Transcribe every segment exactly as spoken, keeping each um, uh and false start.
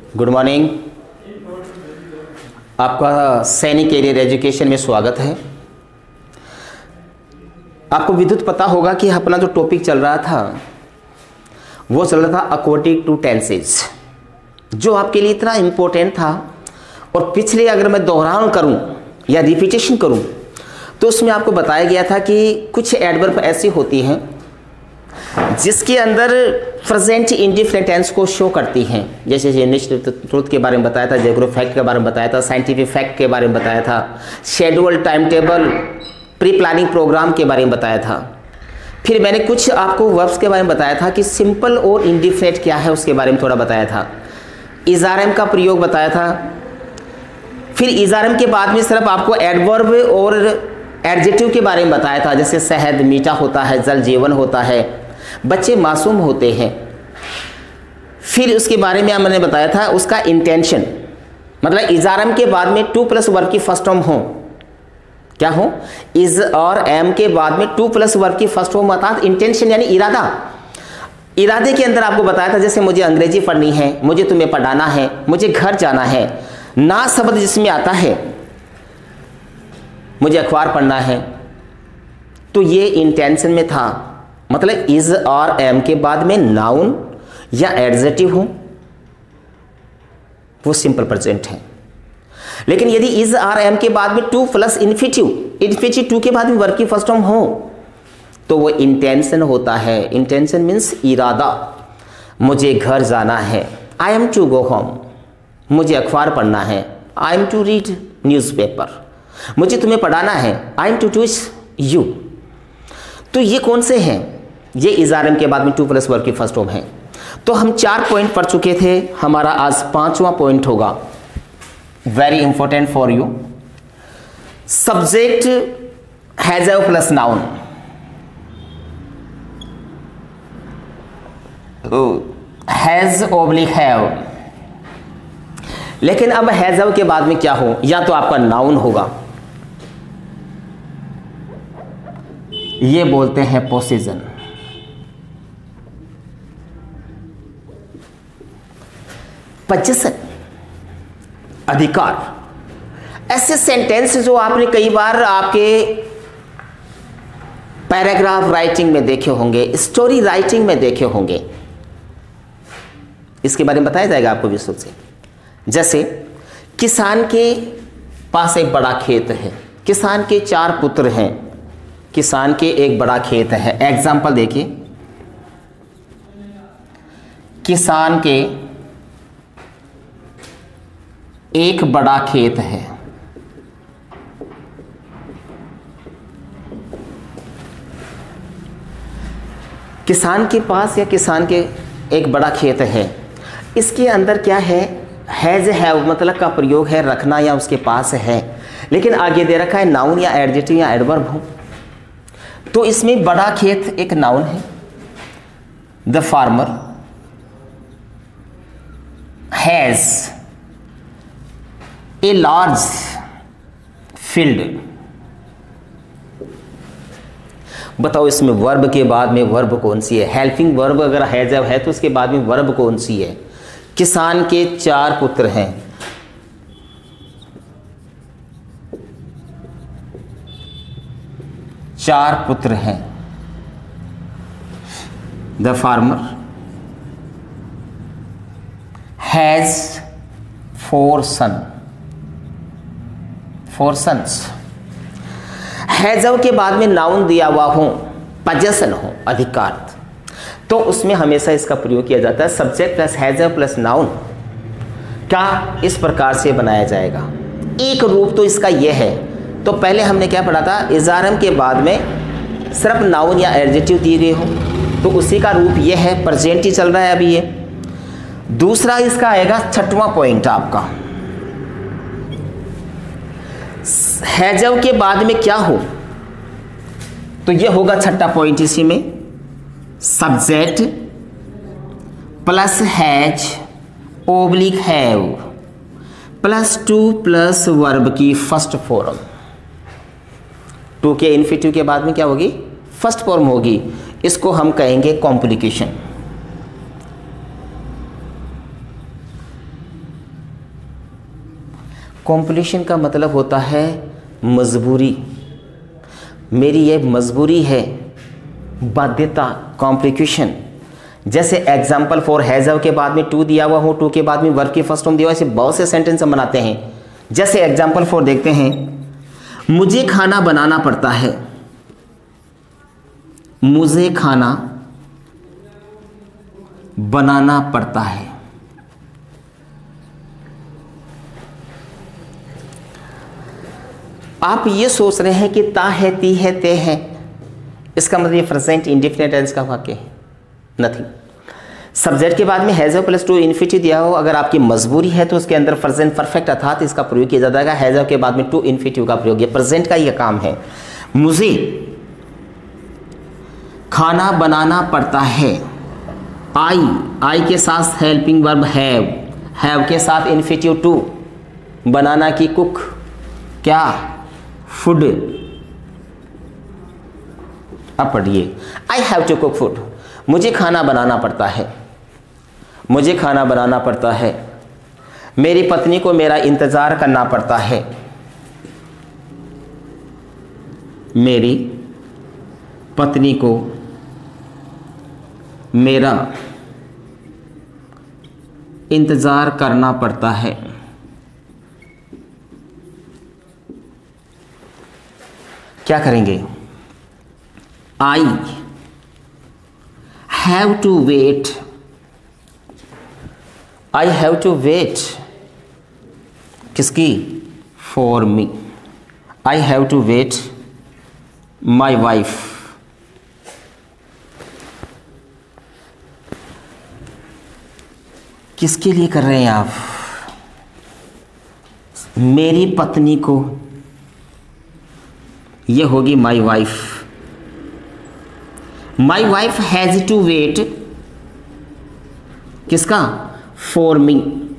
Good morning. आपका सैनिक career education में स्वागत है। आपको विद्युत पता होगा कि अपना जो टॉपिक चल रहा था वो चल रहा था अकॉर्डिंग टू टेंसेज, जो आपके लिए इतना इम्पोर्टेंट था। और पिछले अगर मैं दोहरान करूं या रिपीटेशन करूं तो उसमें आपको बताया गया था कि कुछ एडवर्ब ऐसी होती हैं जिसके अंदर प्रेजेंट इंडिफरेंट टेंस को शो करती हैं। जैसे ट्रूथ के बारे में बताया था, ज्योग्राफिक फैक्ट के बारे में बताया था, साइंटिफिक फैक्ट के बारे में बताया था, schedule, time table, pre planning program के बारे में बताया था। फिर मैंने कुछ आपको वर्ब्स के बारे में बताया था कि सिंपल और इंडिफरेंट क्या है उसके बारे में थोड़ा बताया था। इज़ारम का प्रयोग बताया था। फिर इज़ारम के बाद में सिर्फ आपको एडवर्ब और एडजेक्टिव के बारे में बताया था, जैसे शहद मीठा होता है, जल जीवन होता है, बच्चे मासूम होते हैं। फिर उसके बारे में मैंने बताया था उसका इंटेंशन, मतलब इज़ारम के बाद में टू प्लस वर्ब की फर्स्ट फॉर्म हो, क्या हो, इज और एम के बाद में टू प्लस वर्ब की फर्स्ट फॉर्म अर्थात इंटेंशन यानी इरादा। इरादे के अंदर आपको बताया था जैसे मुझे अंग्रेजी पढ़नी है, मुझे तुम्हें पढ़ाना है, मुझे घर जाना है। ना शब्द जिसमें आता है, मुझे अखबार पढ़ना है, तो ये इंटेंशन में था। मतलब इज और एम के बाद में नाउन या एडजेक्टिव हो वो सिंपल प्रेजेंट है। लेकिन यदि इज और एम के बाद में to plus infinitive, infinitive to के बाद में वर्ब की फर्स्ट फॉर्म हो तो वो इंटेंशन होता है। इंटेंशन मीन्स इरादा। मुझे घर जाना है, I am to go home. मुझे अखबार पढ़ना है, I am to read newspaper. मुझे तुम्हें पढ़ाना है, I am to teach you. तो ये कौन से हैं? ये इज़ारम के बाद में टू प्लस वर्ब की फर्स्ट फॉर्म है। तो हम चार पॉइंट पढ़ चुके थे, हमारा आज पांचवा पॉइंट होगा, very important for you. Subject has a plus noun. Has oblique have. लेकिन अब हैज के बाद में क्या हो, या तो आपका नाउन होगा, ये बोलते हैं पोसेशन। पोजेशन अधिकार। ऐसे सेंटेंस जो आपने कई बार आपके पैराग्राफ राइटिंग में देखे होंगे, स्टोरी राइटिंग में देखे होंगे, इसके बारे में बताया जाएगा आपको विस्तृत से। जैसे किसान के पास एक बड़ा खेत है, किसान के चार पुत्र हैं, किसान के एक बड़ा खेत है। एग्जाम्पल देखिए, किसान के एक बड़ा खेत है, किसान के पास या किसान के एक बड़ा खेत है। इसके अंदर क्या है, हैज हैव मतलब का प्रयोग है, रखना या उसके पास है। लेकिन आगे दे रखा है नाउन या एडजेक्टिव या एडवर्ब हो, तो इसमें बड़ा खेत एक नाउन है। The farmer has a large field. बताओ इसमें वर्ब के बाद में वर्ब कौन सी है? हेल्पिंग वर्ब अगर हैज है तो उसके बाद में वर्ब कौन सी है? किसान के चार पुत्र हैं, चार पुत्र हैं। The farmer has four son, four sons. Has have के बाद में नाउन दिया हुआ हो, पोजेशन हो, अधिकार, तो उसमें हमेशा इसका प्रयोग किया जाता है। Subject plus has have plus noun क्या इस प्रकार से बनाया जाएगा। एक रूप तो इसका यह है। तो पहले हमने क्या पढ़ा था, इज़ारम के बाद में सिर्फ नाउन या एडजेक्टिव दिए गए हो तो उसी का रूप यह है, प्रेजेंट ही चल रहा है अभी ये। दूसरा इसका आएगा छठवां पॉइंट आपका, हैजव के बाद में क्या हो, तो यह होगा छठा पॉइंट इसी में, subject plus has oblique have plus to plus verb की फर्स्ट फॉर्म। टू के इन्फिनिटिव के बाद में क्या होगी, फर्स्ट फॉर्म होगी। इसको हम कहेंगे कॉम्प्लिकेशन। कॉम्प्लिकेशन का मतलब होता है मजबूरी, मेरी ये मजबूरी है, बाध्यता, कॉम्प्लिकेशन। जैसे एग्जाम्पल फॉर हैज़ के बाद में टू दिया हुआ हो, टू के बाद में वर्ब की फर्स्ट फॉर्म दिया हुआ, ऐसे बहुत से सेंटेंस हम बनाते हैं। जैसे एग्जाम्पल फॉर देखते हैं, मुझे खाना बनाना पड़ता है, मुझे खाना बनाना पड़ता है। आप ये सोच रहे हैं कि ता है, ती है, ते है, इसका मतलब ये प्रेजेंट इंडेफिनिट टेंस का वाक्य है? नथिंग। सब्जेक्ट के बाद में हैज़ प्लस टू इन्फिनिटिव दिया हो, अगर आपकी मजबूरी है तो उसके अंदर प्रेजेंट परफेक्ट अर्थात इसका प्रयोग किया जाता है। हैज़ के बाद में टू इन्फिनिटिव का प्रयोग, ये प्रेजेंट का ये काम है। मुझे खाना बनाना पड़ता है, आई, आई के साथ हेल्पिंग वर्ब हैव, हैव के साथ इन्फिनिटिव टू, बनाना की कुक, क्या, फूड। अब पढ़िए, I have to cook food, मुझे खाना बनाना पड़ता है, मुझे खाना बनाना पड़ता है। मेरी पत्नी को मेरा इंतजार करना पड़ता है, मेरी पत्नी को मेरा इंतजार करना पड़ता है। क्या करेंगे? I have to wait, I have to wait किसकी? For me, I have to wait my wife. किसके लिए कर रहे हैं आप? मेरी पत्नी को, ये होगी my wife. My wife has to wait किसका? फॉर मी,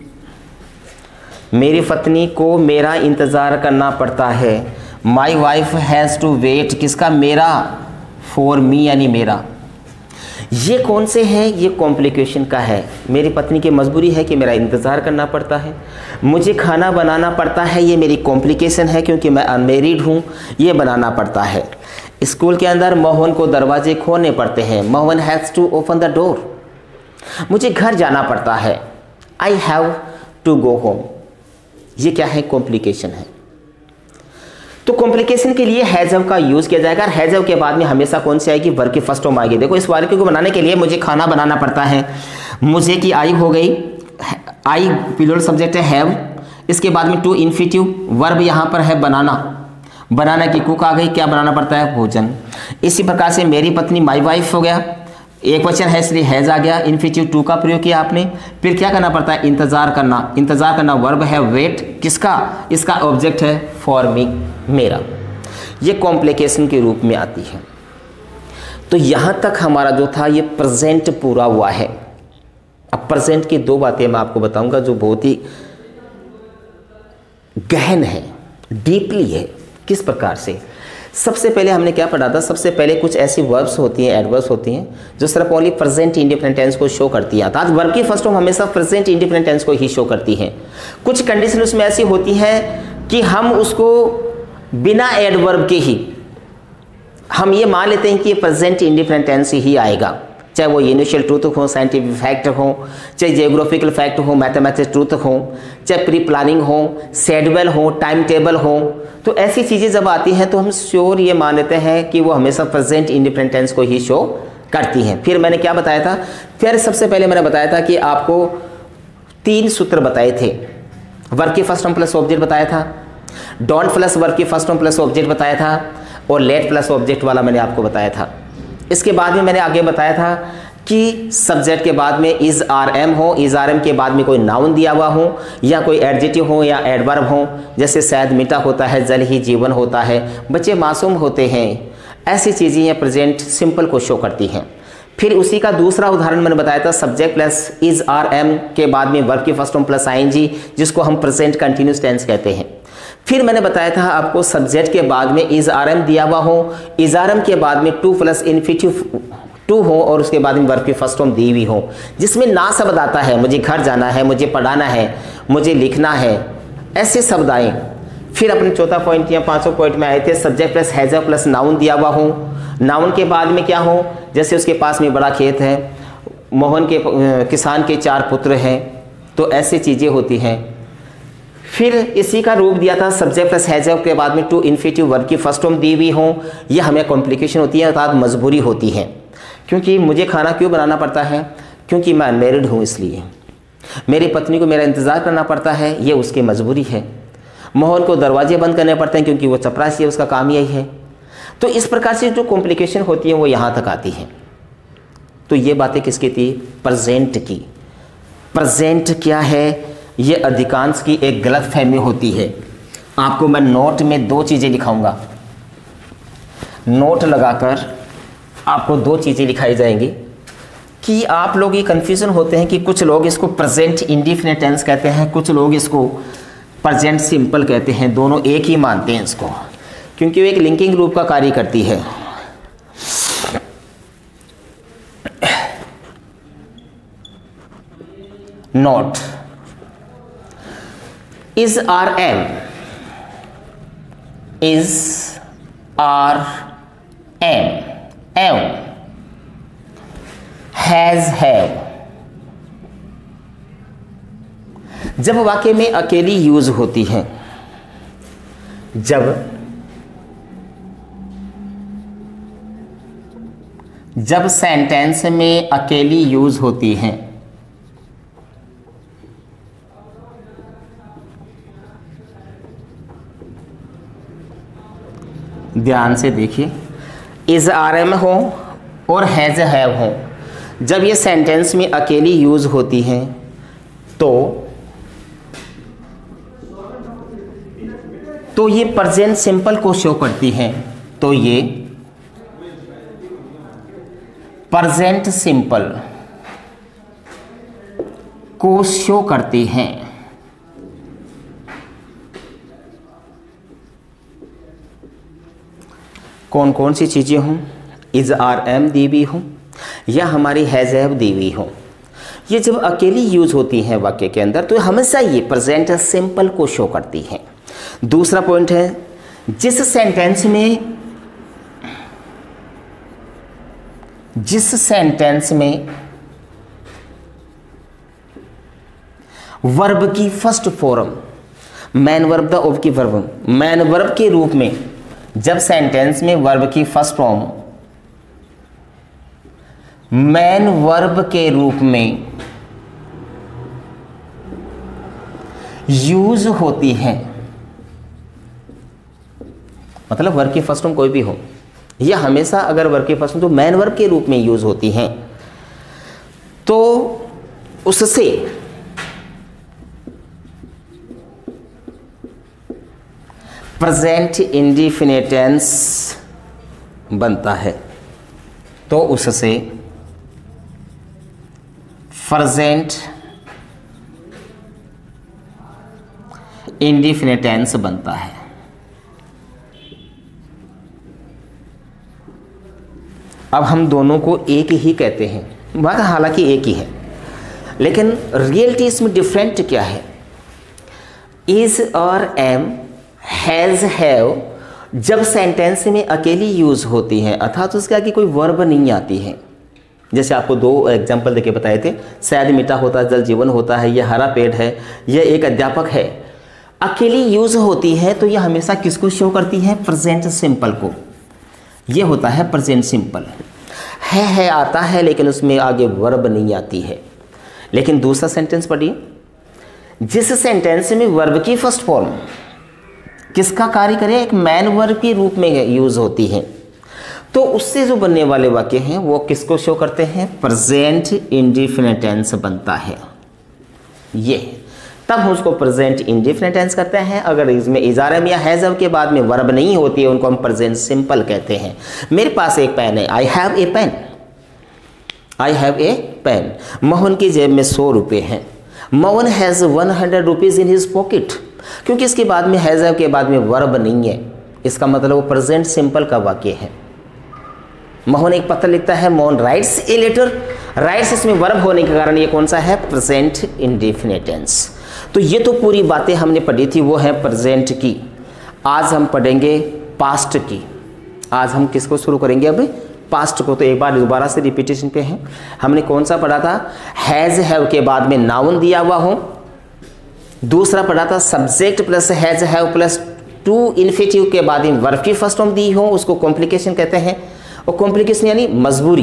मेरी पत्नी को मेरा इंतज़ार करना पड़ता है। My wife has to wait किसका? मेरा, फॉर मी यानी मेरा। ये कौन से हैं? ये कॉम्प्लिकेशन का है। मेरी पत्नी की मजबूरी है कि मेरा इंतज़ार करना पड़ता है। मुझे खाना बनाना पड़ता है, ये मेरी कॉम्प्लिकेशन है क्योंकि मैं अनमेरिड हूँ, ये बनाना पड़ता है। स्कूल के अंदर मोहन को दरवाजे खोलने पड़ते हैं, Mohan has to open the door. मुझे घर जाना पड़ता है, I have to go home. ये क्या है? कॉम्प्लिकेशन है। तो कॉम्प्लिकेशन के लिए हैज़ का यूज किया जाएगा। हैज़ के बाद में हमेशा कौन सी आएगी? वर्ब की फर्स्ट फॉर्म आएगी। देखो इस वाक्य को बनाने के लिए मुझे खाना बनाना पड़ता है, मुझे की आई हो गई, आई प्लूरल सब्जेक्ट है हैव, इसके बाद में टू इन्फिनिटिव वर्ब यहाँ पर है बनाना, बनाना की कुक आ गई, क्या बनाना पड़ता है? भोजन। इसी प्रकार से मेरी पत्नी माई वाइफ हो गया, एक वचन है इसलिए हैज आ गया, इन्फिनिटिव टू का प्रयोग किया आपने। फिर क्या करना पड़ता है? इंतजार करना, इंतजार करना वर्ब है वेट, किसका? इसका ऑब्जेक्ट है फॉर मी, मेरा। ये कॉम्प्लिकेशन के रूप में आती है। तो यहां तक हमारा जो था ये प्रेजेंट पूरा हुआ है। अब प्रेजेंट की दो बातें मैं आपको बताऊंगा जो बहुत ही गहन है, डीपली है। किस प्रकार से? सबसे पहले हमने क्या पढ़ा था? सबसे पहले कुछ ऐसी वर्ब्स होती हैं, एडवर्ब्स होती हैं जो सिर्फ ओनली प्रेजेंट इंडिफिनिट टेंस को शो करती है, अर्थात वर्ब की फर्स्ट फॉर्म हमेशा प्रेजेंट इंडिफिनिट टेंस को ही शो करती हैं। कुछ कंडीशन उसमें ऐसी होती हैं कि हम उसको बिना एडवर्ब के ही हम ये मान लेते हैं कि प्रेजेंट इंडिफिनिट टेंस ही आएगा, चाहे वो इनिशियल ट्रूथ हो, साइंटिफिक फैक्ट हो, चाहे जियोग्राफिकल फैक्ट हो, मैथमेटिक्स ट्रूथ हो, चाहे प्री प्लानिंग हो, शेड्यूल हो, टाइम टेबल हो। तो ऐसी चीज़ें जब आती हैं तो हम श्योर ये मान लेते हैं कि वो हमेशा प्रेजेंट इंडिफिनिट टेंस को ही शो करती हैं। फिर मैंने क्या बताया था? फिर सबसे पहले मैंने बताया था कि आपको तीन सूत्र बताए थे। वर्ब की फर्स्ट फॉर्म प्लस ऑब्जेक्ट बताया था, डोंट प्लस वर्ब की फर्स्ट फॉर्म प्लस ऑब्जेक्ट बताया था, और लेट प्लस ऑब्जेक्ट वाला मैंने आपको बताया था। इसके बाद में मैंने आगे बताया था कि सब्जेक्ट के बाद में इज आर एम हो, इज आर एम के बाद में कोई नाउन दिया हुआ हो या कोई एडजेक्टिव हो या एडवर्ब हो, जैसे शायद मीठा होता है, जल ही जीवन होता है, बच्चे मासूम होते हैं, ऐसी चीज़ें ये प्रेजेंट सिंपल को शो करती हैं। फिर उसी का दूसरा उदाहरण मैंने बताया था, subject plus is are am के बाद में वर्ब की first form plus I N G, जिसको हम प्रेजेंट कंटिन्यूस टेंस कहते हैं। फिर मैंने बताया था आपको सब्जेक्ट के बाद में इज आर एम दिया हुआ हो, इज आर एम के बाद में टू प्लस इन्फिनिटिव टू हो और उसके बाद में वर्ब की फर्स्ट फॉर्म दी हुई हो, जिसमें ना शब्द आता है, मुझे घर जाना है, मुझे पढ़ाना है, मुझे लिखना है, ऐसे शब्द आए। फिर अपने चौथा पॉइंट या पांचों पॉइंट में आए थे subject plus has plus noun दिया हुआ हो, नाउन के बाद में क्या हो, जैसे उसके पास में बड़ा खेत है, मोहन के किसान के चार पुत्र हैं, तो ऐसी चीज़ें होती हैं। फिर इसी का रूप दिया था सब्जेक्ट प्लस हैज़ के बाद में टू इन्फिनेटिव वर्ब की फर्स्ट फॉर्म दी हुई हो, यह हमें कॉम्प्लिकेशन होती है अर्थात मजबूरी होती है। क्योंकि मुझे खाना क्यों बनाना पड़ता है, क्योंकि मैं अनमैरिड हूँ, इसलिए मेरी पत्नी को मेरा इंतज़ार करना पड़ता है, ये उसकी मजबूरी है। मोहन को दरवाजे बंद करने पड़ते हैं क्योंकि वो चपरासी है, उसका काम यही है। तो इस प्रकार से जो कॉम्प्लिकेशन होती है वो यहाँ तक आती है। तो ये बातें किसकी थी, प्रेजेंट की। प्रेजेंट क्या है, ये अधिकांश की एक गलत फहमी होती है। आपको मैं नोट में दो चीज़ें लिखाऊंगा, नोट लगाकर आपको दो चीज़ें लिखाई जाएंगी कि आप लोग ये कन्फ्यूज़न होते हैं कि कुछ लोग इसको प्रेजेंट इंडिफिनिट टेंस कहते हैं, कुछ लोग इसको प्रेजेंट सिंपल कहते हैं, दोनों एक ही मानते हैं इसको, क्योंकि वो एक लिंकिंग रूप का कार्य करती है। Note is are am, is are am, am, has have, जब वाक्य में अकेली यूज होती है, जब जब सेंटेंस में अकेली यूज होती हैं, ध्यान से देखिए, इज आर एम हो और हैज हैव हो, जब ये सेंटेंस में अकेली यूज होती हैं तो तो ये प्रेजेंट सिंपल को शो करती हैं, तो ये प्रेजेंट सिंपल को शो करती हैं। कौन कौन सी चीज़ें हों, इज आर एम दी हुई हो या हमारी हैज हैव दी हुई हो, ये जब अकेली यूज होती हैं वाक्य के अंदर तो हमेशा ये प्रेजेंट सिंपल को शो करती हैं। दूसरा पॉइंट है, जिस सेंटेंस में जिस सेंटेंस में वर्ब की first form main verb the ऑब की वर्ब मैन वर्ब के रूप में, जब सेंटेंस में वर्ब की फर्स्ट फॉर्म मैन वर्ब के रूप में यूज होती है, मतलब वर्ब की फर्स्ट फॉर्म कोई भी हो, यह हमेशा अगर वर्ब की फर्स्ट फॉर्म तो मैन वर्ब के रूप में यूज होती हैं, तो उससे प्रेजेंट इंडिफिनिट टेंस बनता है, तो उससे प्रेजेंट इंडिफिनिट टेंस बनता है। अब हम दोनों को एक ही कहते हैं, बात हालांकि एक ही है, लेकिन रियलिटी इसमें डिफरेंट क्या है। इज और एम, हैज हैव जब सेंटेंस में अकेली यूज होती हैं अर्थात उसके आगे कोई वर्ब नहीं आती है, जैसे आपको दो एग्जाम्पल देके बताए थे, शायद मीठा होता जल जीवन होता है, यह हरा पेड़ है, यह एक अध्यापक है, अकेली यूज होती है तो यह हमेशा किसको शो करती है, प्रेजेंट सिंपल को। यह होता है प्रेजेंट सिंपल। है है आता है लेकिन उसमें आगे वर्ब नहीं आती है। लेकिन दूसरा सेंटेंस पढ़िए, जिस सेंटेंस में वर्ब की फर्स्ट फॉर्म किसका कार्य करे, एक मैन वर्ब के रूप में यूज होती है, तो उससे जो बनने वाले वाक्य हैं वो किसको शो करते हैं, प्रेजेंट इंडिफिनिट टेंस बनता है। ये तब हम उसको प्रेजेंट इंडिफिनिट टेंस करते हैं। अगर इसमें इजारम या हैज़ के बाद में वर्ब नहीं होती है उनको हम प्रेजेंट सिंपल कहते हैं। मेरे पास एक पेन है, I have a pen, I have a pen. Mohan की जेब में सौ रुपये हैं। Mohan has one hundred rupees in his pocket, क्योंकि इसके बाद में हैज़ के बाद में वर्ब नहीं है, इसका मतलब वो प्रेजेंट सिंपल का वाक्य है। मोहन एक पत्र लिखता है, Mohan writes a letter. Writes इसमें वर्ब होने के कारण ये कौन सा है, प्रेजेंट इंडेफिनिट टेंस। तो ये तो पूरी बातें हमने पढ़ी थी, वो है प्रेजेंट की। आज हम पढ़ेंगे पास्ट की। आज हम किसको शुरू करेंगे, अब पास्ट को। तो एक बार दोबारा से रिपीटेशन पे है। हमने कौन सा पढ़ा था, हैज हैव के बाद में नाउन दिया हुआ हो। दूसरा पढ़ा था subject plus has have plus to infinitive के बाद में वर्ब की फर्स्ट फॉर्म दी हो, उसको कॉम्प्लिकेशन कहते हैं। और कॉम्प्लिकेशन यानी मजबूरी।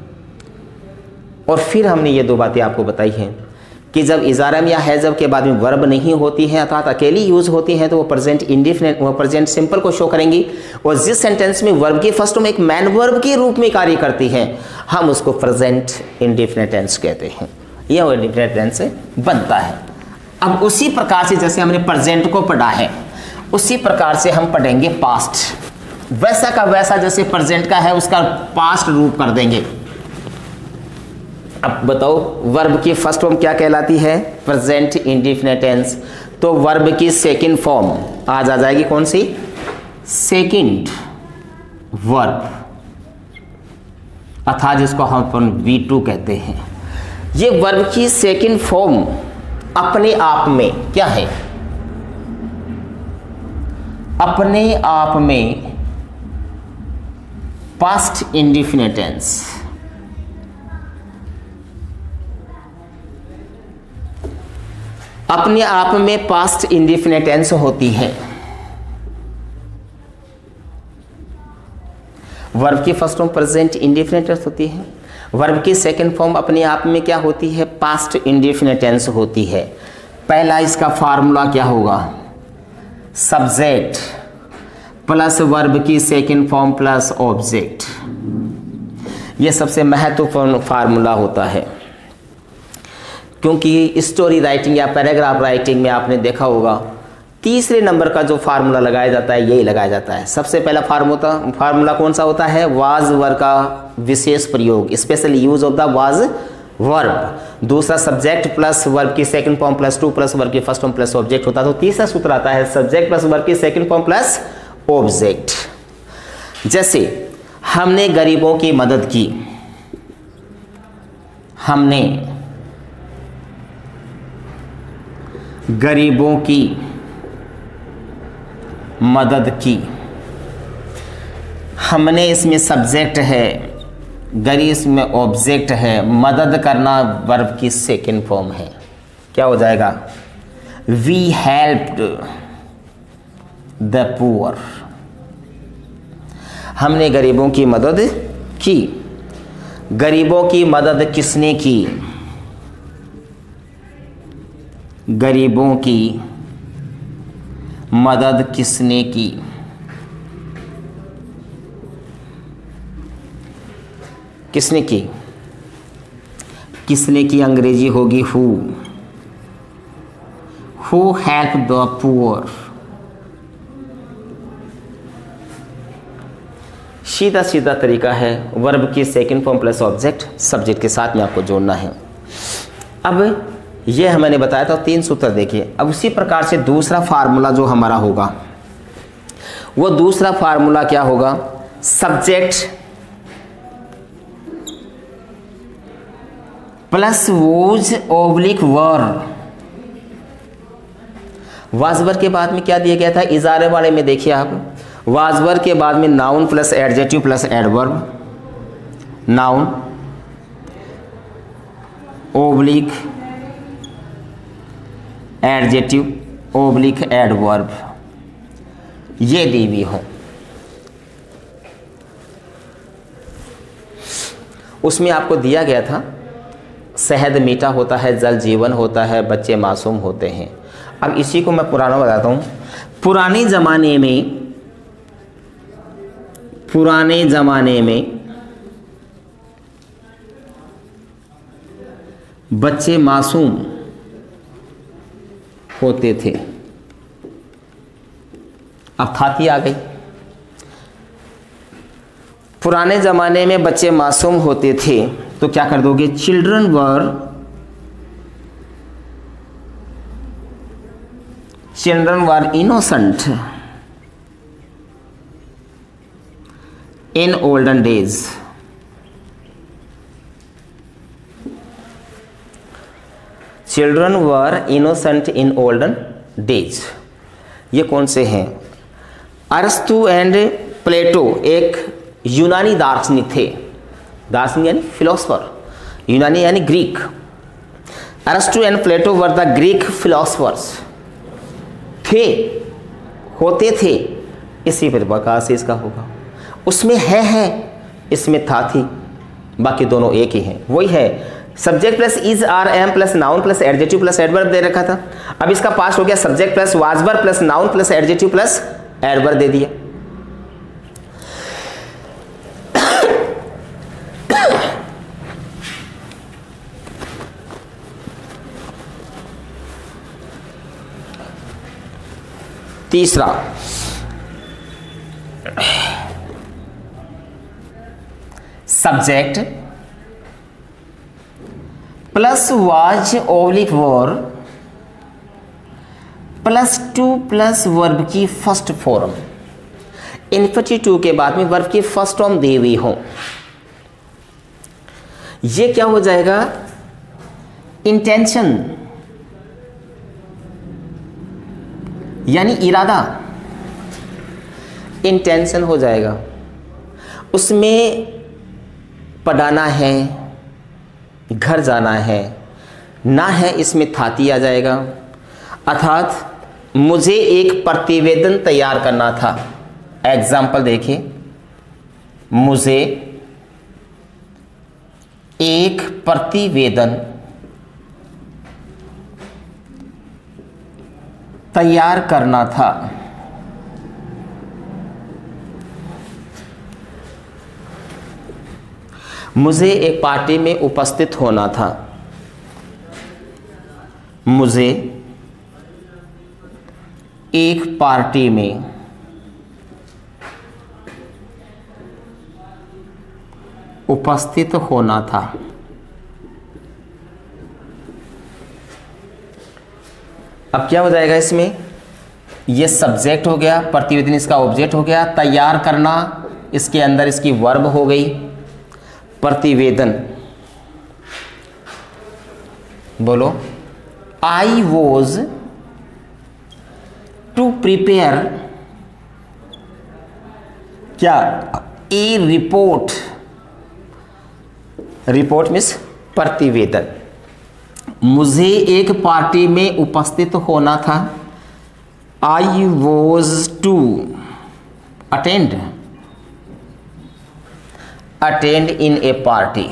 और फिर हमने ये दो बातें आपको बताई हैं कि जब इजारम या हैजब के बाद में वर्ब नहीं होती है अर्थात अकेली यूज होती है तो वो प्रेजेंट इंडेफिनिट वो प्रेजेंट सिंपल को शो करेंगी। और जिस सेंटेंस में वर्ब की फर्स्ट फॉर्म एक मैन वर्ब के रूप में कार्य करती है हम उसको प्रेजेंट इंडेफिनिट टेंस कहते हैं। यह वो इंडेफिनिट टेंस से बनता है। अब उसी प्रकार से जैसे हमने प्रेजेंट को पढ़ा है उसी प्रकार से हम पढ़ेंगे पास्ट। वैसा का वैसा जैसे प्रेजेंट का है उसका पास्ट रूप कर देंगे। अब बताओ वर्ब की फर्स्ट फॉर्म क्या कहलाती है, प्रेजेंट इंडेफिनिट टेंस। तो वर्ब की सेकंड फॉर्म आज आ जाएगी कौन सी, सेकंड वर्ब, अर्थात जिसको हम अपन वी टू कहते हैं। ये वर्ब की सेकंड फॉर्म अपने आप में क्या है, अपने आप में पास्ट इंडेफिनिट टेंस। अपने आप में पास्ट इंडेफिनिट टेंस होती है। वर्ब की first form present indefinite tense होती है। वर्ब की सेकंड फॉर्म अपने आप में क्या होती है, पास्ट इंडेफिनिट टेंस होती है। पहला इसका फार्मूला क्या होगा, सब्जेक्ट प्लस वर्ब की सेकंड फॉर्म प्लस ऑब्जेक्ट। यह सबसे महत्वपूर्ण फार्मूला होता है क्योंकि स्टोरी राइटिंग या पैराग्राफ राइटिंग में आपने देखा होगा तीसरे नंबर का जो फार्मूला लगाया जाता है यही लगाया जाता है। सबसे पहला फार्मूला फार्मूला कौन सा होता है, वाज वर्ब का विशेष प्रयोग, special use of the was verb. दूसरा सब्जेक्ट प्लस वर्ब की second form plus to plus verb की फर्स्ट फॉर्म प्लस ऑब्जेक्ट होता है। तो तीसरा सूत्र आता है सब्जेक्ट प्लस वर्ब की सेकंड फॉर्म प्लस ऑब्जेक्ट। जैसे हमने गरीबों की मदद की, हमने गरीबों की मदद की, हमने इसमें सब्जेक्ट है, गरीब इसमें ऑब्जेक्ट है, मदद करना वर्ब की सेकंड फॉर्म है। क्या हो जाएगा, वी हेल्प्ड द पुअर। हमने गरीबों की मदद की। गरीबों की मदद किसने की, गरीबों की मदद किसने की, किसने की, किसने की अंग्रेजी होगी who, who help the poor. सीधा सीधा तरीका है, वर्ब की second form plus object subject के साथ में आपको जोड़ना है। अब ये मैंने बताया था तीन सूत्र देखिए। अब उसी प्रकार से दूसरा फार्मूला जो हमारा होगा वो दूसरा फार्मूला क्या होगा, subject plus was oblique verb. Was were के बाद में क्या दिया गया था, इजारे वाले में देखिए आप, वाजवर के बाद में noun plus adjective plus adverb, noun oblique adjective oblique adverb, ये दी हुई हो। उसमें आपको दिया गया था शहद मीठा होता है, जल जीवन होता है, बच्चे मासूम होते हैं। अब इसी को मैं पुराना बताता हूँ। पुराने ज़माने में पुराने ज़माने में बच्चे मासूम होते थे। अब थाती आ गई। पुराने ज़माने में बच्चे मासूम होते थे तो क्या कर दोगे, children were children were innocent in olden days. Children were innocent in olden days. ये कौन से हैं? अरस्तु एंड प्लेटो एक यूनानी दार्शनिक थे। दार्शनिक यानी फिलोसफर, यूनानी यानी Greek. Arastu and Plato were the Greek philosophers. थे, होते थे, इसी प्रकार से इसका होगा। उसमें है है, इसमें था थी, बाकी दोनों एक ही हैं। वही है, subject plus is are am plus noun plus adjective plus adverb दे रखा था। अब इसका पास्ट हो गया, subject plus was were plus noun plus adjective plus adverb दे दिया। तीसरा, subject plus was oblique were plus to plus verb की फर्स्ट फॉर्म। इन्फिनिटिव के बाद में वर्ब की फर्स्ट फॉर्म दी हुई हो, ये क्या हो जाएगा? इंटेंशन यानी इरादा, इंटेंशन हो जाएगा। उसमें पढ़ाना है, घर जाना है, ना है, इसमें थाती आ जाएगा। अर्थात मुझे एक प्रतिवेदन तैयार करना था। एग्जाम्पल देखिए, मुझे एक प्रतिवेदन तैयार करना था। मुझे एक पार्टी में उपस्थित होना था। मुझे एक पार्टी में उपस्थित होना था। अब क्या हो जाएगा इसमें? ये सब्जेक्ट हो गया, प्रतिवेदन इसका ऑब्जेक्ट हो गया, तैयार करना इसके अंदर इसकी वर्ब हो गई। प्रतिवेदन, बोलो, आई वॉज टू प्रिपेयर क्या? ए रिपोर्ट। रिपोर्ट मीन्स प्रतिवेदन। मुझे एक पार्टी में उपस्थित होना था। I was to attend attend in a party.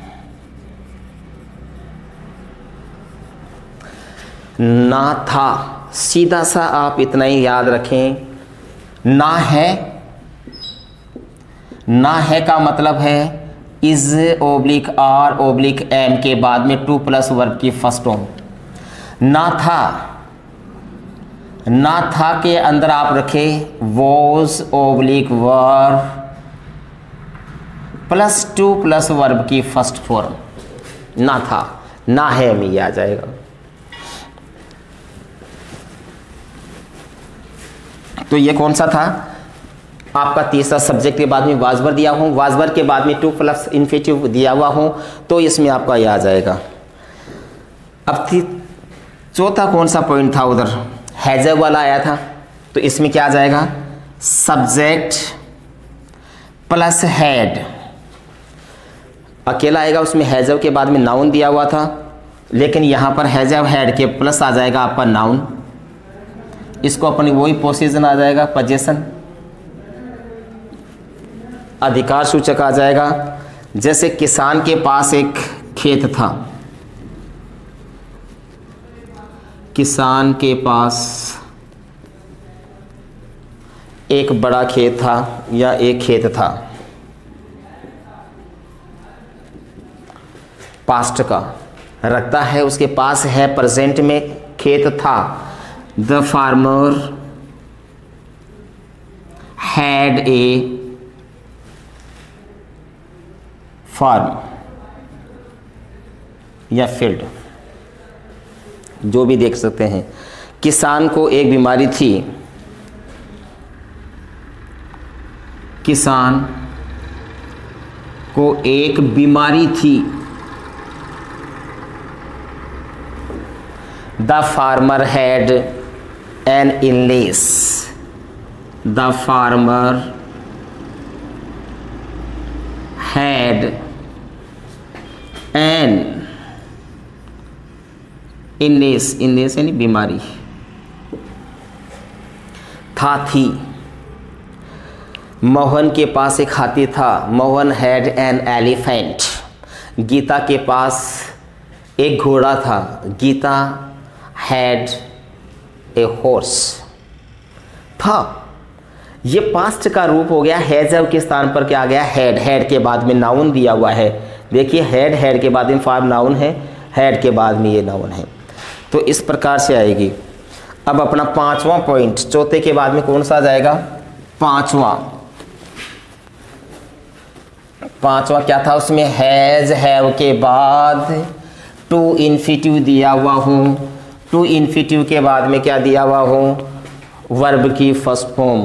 ना था, सीधा सा आप इतना ही याद रखें। ना है, ना है का मतलब है is oblique are oblique am के बाद में टू प्लस वर्ब की फर्स्ट फॉर्म। ना था, ना था के अंदर आप रखें was oblique verb plus to plus verb की फर्स्ट फॉर्म। ना था, ना है में आ जाएगा। तो ये कौन सा था आपका? तीसरा, सब्जेक्ट के बाद में वाजवर दिया हो, वाजवर के बाद में टू प्लस इन्फिनिटिव दिया हुआ हो, तो इसमें आपका ये आ जाएगा। अब चौथा कौन सा पॉइंट था? उधर हैजर वाला आया था, तो इसमें क्या आ जाएगा? सब्जेक्ट प्लस हेड अकेला आएगा। उसमें हैजर के बाद में नाउन दिया हुआ था, लेकिन यहां पर हैजर हेड के प्लस आ जाएगा आपका नाउन। इसको अपनी वही पोजीशन आ जाएगा, पोजीशन। अधिकार सूचक आ जाएगा। जैसे किसान के पास एक खेत था, किसान के पास एक बड़ा खेत था या एक खेत था, पास्ट का रखता है, उसके पास है, प्रेजेंट में खेत था। The farmer had a farm या फील्ड, जो भी देख सकते हैं। किसान को एक बीमारी थी, किसान को एक बीमारी थी। The farmer had an illness, the farmer had an illness, illness यानी बीमारी, था थी। मोहन के पास एक हाथी था, Mohan had an elephant. Geeta के पास एक घोड़ा था, गीता हैड ए हॉर्स। था, ये पास्ट का रूप हो गया। हैज़ के स्थान पर क्या आ गया? हैड। हैड के बाद में नाउन दिया हुआ है, देखिए हैड, हैड के बाद में फार्म नाउन है, हैड के बाद में ये नाउन है, तो इस प्रकार से आएगी। अब अपना पांचवा पॉइंट, चौथे के बाद में कौन सा आ जाएगा? पांचवा। पांचवा क्या था उसमें? हैज, हैव के बाद टू इन्फिटिव दिया हुआ हूँ, टू इन्फिटिव के बाद में क्या दिया हुआ हूँ? वर्ब की फर्स्ट फॉर्म।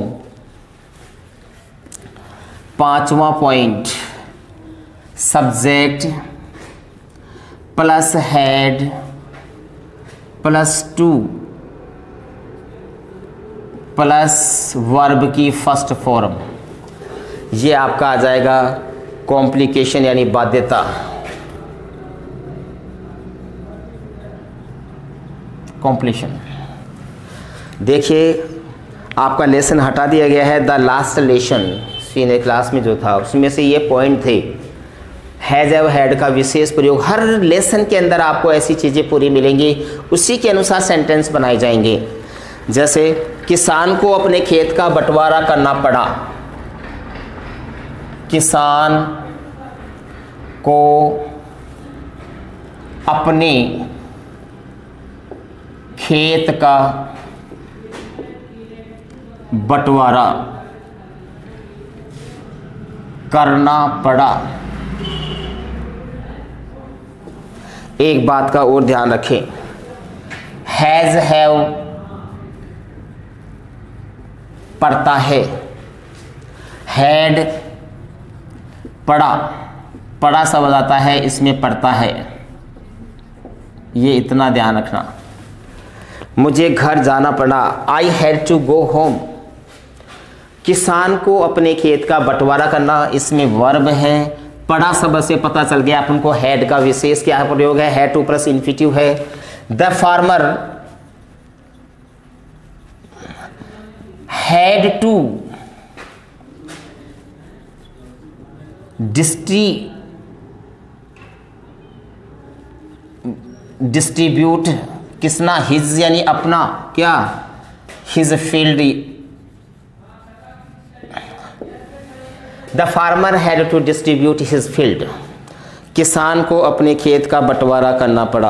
पांचवा point, subject plus had plus to plus verb की फर्स्ट फॉर्म, ये आपका आ जाएगा कॉम्प्लिकेशन यानी बाध्यता। कॉम्प्लीशन। देखिए आपका लेसन हटा दिया गया है, the last lesson senior class में जो था उसमें से ये पॉइंट थे। हैज एव हैड का विशेष प्रयोग, हर लेसन के अंदर आपको ऐसी चीज़ें पूरी मिलेंगी, उसी के अनुसार सेंटेंस बनाए जाएंगे। जैसे किसान को अपने खेत का बंटवारा करना पड़ा, किसान को अपने खेत का बंटवारा करना पड़ा। एक बात का और ध्यान रखें, हैज हैव पढ़ता है, हैड पढ़ा, पढ़ा शब्द आता है इसमें पढ़ता है, ये इतना ध्यान रखना। मुझे घर जाना पड़ा, I had to go home. किसान को अपने खेत का बंटवारा करना, इसमें वर्ब है, पढ़ा शब्द से पता चल गया अपन को हैड का विशेष क्या प्रयोग है, हैड टू प्लस इन्फिटिव है। The farmer had to distribute distribute किसना? हिज यानी अपना, क्या? His field. The farmer had to distribute his field. किसान को अपने खेत का बंटवारा करना पड़ा।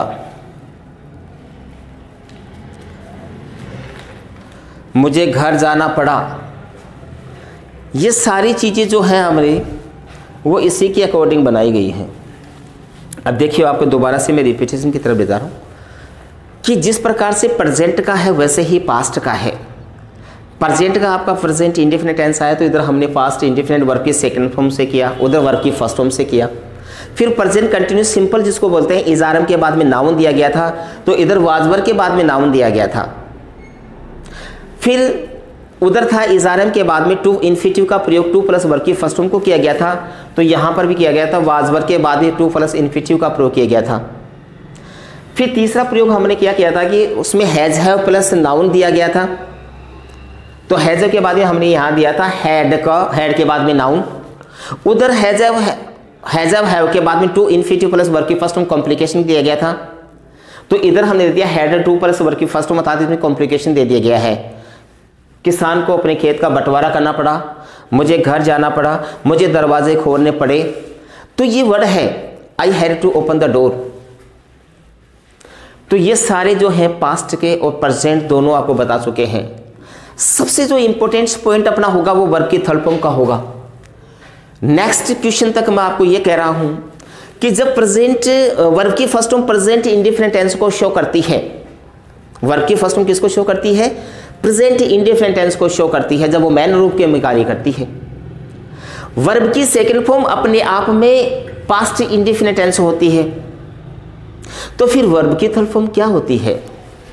मुझे घर जाना पड़ा। ये सारी चीज़ें जो हैं हमारी वो इसी के अकॉर्डिंग बनाई गई हैं। अब देखिए आपको दोबारा से मैं रिपीटेशन की तरफ ले जा रहा हूँ कि जिस प्रकार से प्रेजेंट का है वैसे ही पास्ट का है। प्रेजेंट का आपका प्रेजेंट इंडेफिनिट टेंस आया तो इधर हमने पास्ट इंडेफिनिट वर्ब की सेकंड फॉर्म से किया, उधर वर्ब की फर्स्ट फॉर्म से किया। फिर प्रेजेंट कंटिन्यूस सिंपल जिसको बोलते हैं, इजारम के बाद में नाउन दिया गया था तो इधर वाजवर के बाद में नाउन दिया गया था। फिर उधर था इजारम के बाद में टू इन्फिनिटिव का प्रयोग टू प्लस वर्ब की फर्स्ट फॉर्म को किया गया था, तो यहाँ पर भी किया गया था, वाजवर के बाद में टू प्लस इन्फिनिटिव का प्रयोग किया गया था। फिर तीसरा प्रयोग हमने क्या किया था कि उसमें हैज हैव प्लस नाउन दिया गया था, तो हैज के बाद में हमने यहाँ दिया था हैड का, हैड के बाद में नाउन। उधर हैज हैव हैज हैव के बाद में टू इन्फिनिटिव प्लस वर्ब की फर्स्ट फॉर्म कॉम्प्लिकेशन दिया गया था, तो इधर हमने दे दिया हैड टू प्लस वर्ब की फर्स्ट फॉर्म अर्थात इसमें कॉम्प्लिकेशन दे दिया गया है। किसान को अपने खेत का बंटवारा करना पड़ा, मुझे घर जाना पड़ा, मुझे दरवाजे खोलने पड़े, तो ये वर्ड है I had to open the door. तो ये सारे जो हैं पास्ट के और प्रेजेंट दोनों आपको बता चुके हैं। सबसे जो इंपॉर्टेंट पॉइंट अपना होगा वो वर्ब की थर्ड फॉर्म का होगा। नेक्स्ट क्वेश्चन तक मैं आपको ये कह रहा हूं कि जब प्रेजेंट वर्ब की first form present indefinite tense को शो करती है, वर्ब की फर्स्ट फॉर्म किसको शो करती है? प्रेजेंट इंडेफिनिट टेंस को शो करती है जब वो मैन रूप के में कार्य करती है। वर्ब की सेकंड फॉर्म अपने आप में पास्ट इंडेफिनिट टेंस होती है, तो फिर वर्ब की थर्ड फॉर्म क्या होती है?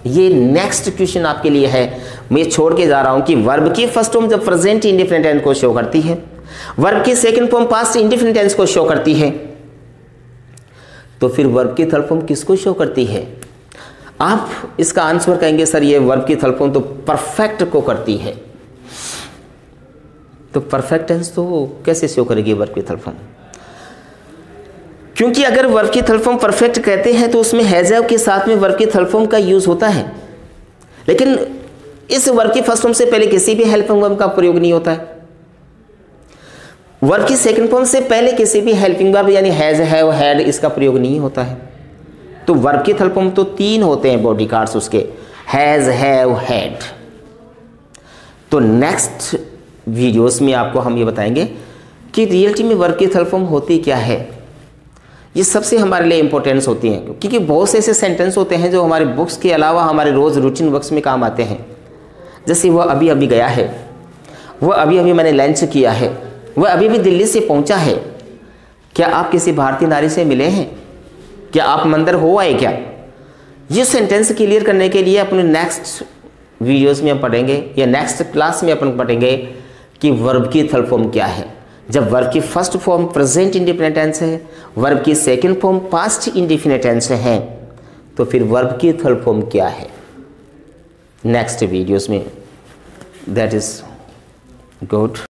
ये नेक्स्ट क्वेश्चन आपके लिए है। मैं छोड़ के जा रहा हूं कि वर्ब की फर्स्ट फॉर्म जब प्रेजेंट इंडेफिनिट टेंस को शो करती है, वर्ब की second form past indefinite tense को शो करती है, तो फिर वर्ब की थर्ड फॉर्म किसको शो करती है? आप इसका आंसर कहेंगे सर ये वर्ब की थर्ड फॉर्म तो परफेक्ट को करती है। तो परफेक्ट टेंस तो कैसे शो करेगी वर्ब की थर्ड फॉर्म? क्योंकि अगर वर्ब की थर्ड फॉर्म परफेक्ट कहते हैं तो उसमें हैज हैव के साथ में वर्ब की थर्ड फॉर्म का यूज होता है, लेकिन इस वर्ब की फर्स्ट फॉर्म से पहले किसी भी हेल्पिंग वर्ब का प्रयोग नहीं होता है। वर्ब की सेकंड फॉर्म से पहले किसी भी हेल्पिंग वर्ब यानी हैज हैव हैड इसका प्रयोग नहीं होता है। तो वर्ब की थर्ड फॉर्म तो तीन होते हैं बॉडी कार्ड्स उसके, हैज हैव हैड। तो नेक्स्ट वीडियोस में आपको हम ये बताएंगे कि रियलिटी में वर्ब की थर्ड फॉर्म होती क्या है। ये सबसे हमारे लिए इंपॉर्टेंस होती हैं, क्योंकि बहुत से ऐसे सेंटेंस होते हैं जो हमारे बुक्स के अलावा हमारे रोज़ रूटीन वर्क्स में काम आते हैं। जैसे वह अभी अभी गया है, वह अभी अभी मैंने लंच किया है, वह अभी भी दिल्ली से पहुंचा है। क्या आप किसी भारतीय नारी से मिले हैं? क्या आप मंदिर हो आए क्या? ये सेंटेंस क्लियर करने के लिए अपने नेक्स्ट वीडियोस में हम पढ़ेंगे या नेक्स्ट क्लास में अपन पढ़ेंगे कि वर्ब की थर्ड फॉर्म क्या है। जब वर्ब की first form present indefinite tense है, वर्ब की second form past indefinite tense है, तो फिर वर्ब की थर्ड फॉर्म क्या है नेक्स्ट वीडियोस में। That is good.